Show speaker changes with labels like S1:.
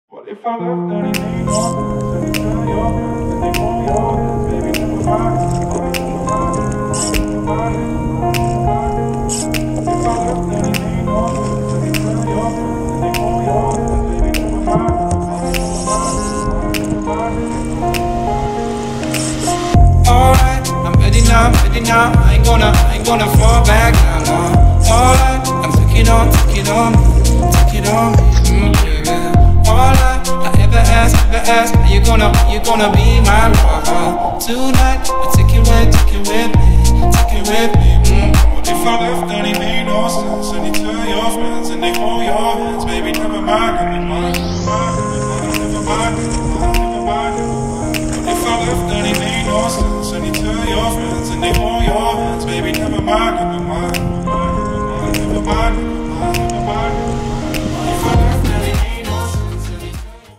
S1: What if I left and he made no sense? And he turned your hands and they hold your hands, baby, never mind. Never mind. What if I left and he made no sense? And he turned your hands and they hold your hands, baby, never mind. Alright, I'm ready now, I ain't gonna fall back now, no. Alright, I'm taking on all I ever ask, are you gonna be my lover? Tonight, I take it with me. What if I left and he made no sense? And he tell your friends and they hold your hands, baby, never mind. What if I left and he made no sense? And he tell your friends and they hold your hands, baby, never mind.